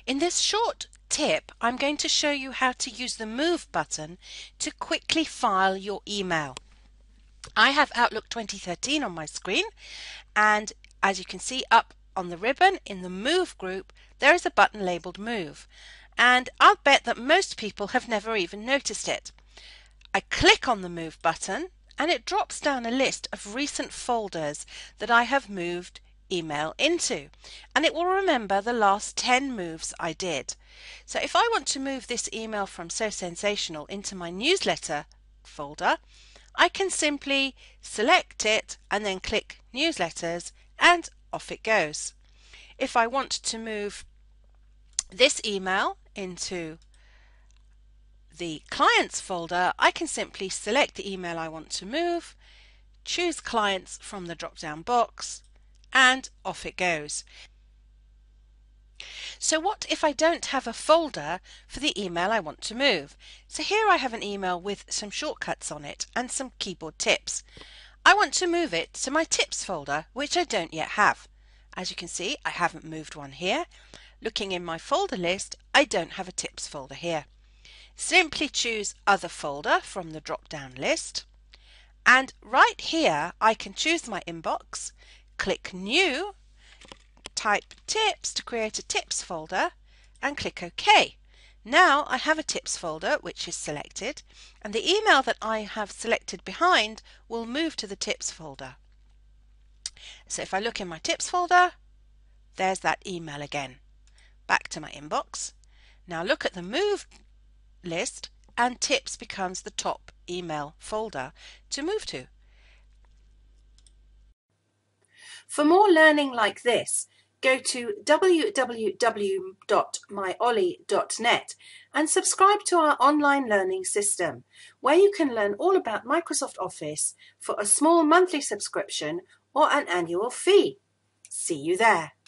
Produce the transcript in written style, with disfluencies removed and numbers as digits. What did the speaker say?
In this short tip, I'm going to show you how to use the Move button to quickly file your email. I have Outlook 2013 on my screen, and as you can see up on the ribbon in the Move group, there is a button labeled Move, and I'll bet that most people have never even noticed it. I click on the Move button and it drops down a list of recent folders that I have moved email into, and it will remember the last 10 moves I did. So if I want to move this email from So Sensational into my newsletter folder, I can simply select it and then click Newsletters, and off it goes. If I want to move this email into the Clients folder, I can simply select the email I want to move, choose Clients from the drop-down box, and off it goes. So what if I don't have a folder for the email I want to move? So here I have an email with some shortcuts on it and some keyboard tips. I want to move it to my tips folder, which I don't yet have. As you can see, I haven't moved one here. Looking in my folder list, I don't have a tips folder here. Simply choose Other Folder from the drop-down list, and right here I can choose my inbox, click New, type Tips to create a tips folder, and click OK. Now I have a tips folder which is selected, and the email that I have selected behind will move to the tips folder. So if I look in my tips folder, there's that email again. Back to my inbox. Now look at the Move list, and tips becomes the top email folder to move to. For more learning like this, go to www.myolly.net and subscribe to our online learning system, where you can learn all about Microsoft Office for a small monthly subscription or an annual fee. See you there.